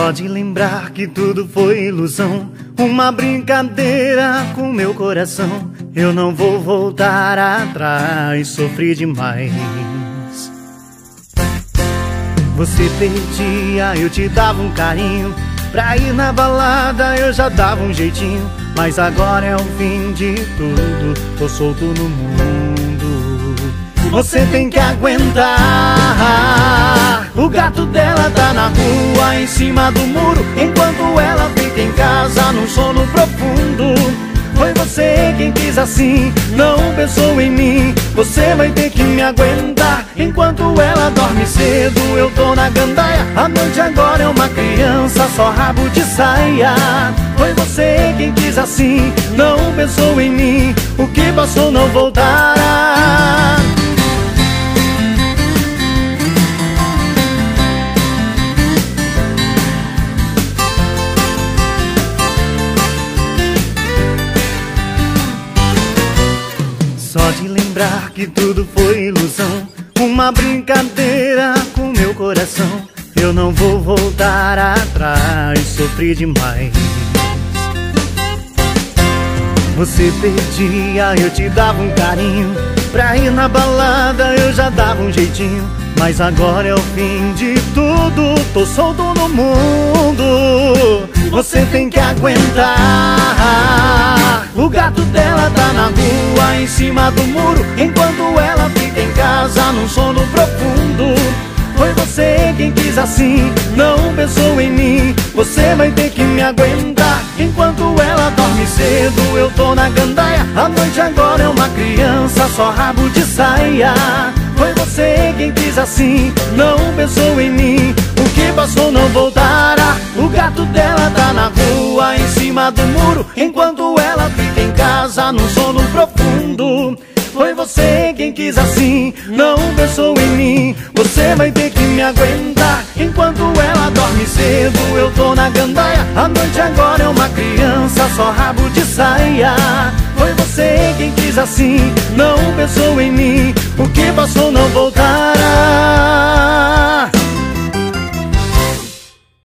Só de lembrar que tudo foi ilusão, uma brincadeira com meu coração. Eu não vou voltar atrás, sofri demais. Você pedia, eu te dava um carinho. Pra ir na balada eu já dava um jeitinho. Mas agora é o fim de tudo, tô solto no mundo. Você tem que aguentar. O gato dela tá na rua, em cima do muro, enquanto ela fica em casa num sono profundo. Foi você quem quis assim, não pensou em mim. Você vai ter que me aguentar. Enquanto ela dorme cedo, eu tô na gandaia. A noite agora é uma criança, só rabo de saia. Foi você quem quis assim, não pensou em mim. O que passou não voltará. Só de lembrar que tudo foi ilusão, uma brincadeira com meu coração. Eu não vou voltar atrás, sofri demais. Você pedia, eu te dava um carinho. Pra ir na balada eu já dava um jeitinho. Mas agora é o fim de tudo, tô solto no mundo. Você tem que aguentar. O gato dela tá na rua, em cima do muro, enquanto ela fica em casa num sono profundo. Foi você quem quis assim, não pensou em mim. Você vai ter que me aguentar. Enquanto ela dorme cedo, eu tô na gandaia. A noite agora é uma criança, só rabo de saia. Foi você quem quis assim, não pensou em mim. O que passou não voltará. O gato dela tá na rua, em cima do muro, enquanto ela fica em casa num sono profundo. Foi você quem quis assim, não pensou em mim. Você vai ter que me aguentar. Enquanto ela dorme cedo, eu tô na gandaia. A noite agora é uma criança, só rabo de saia. Foi você quem quis assim, não pensou em mim. O que passou não voltará.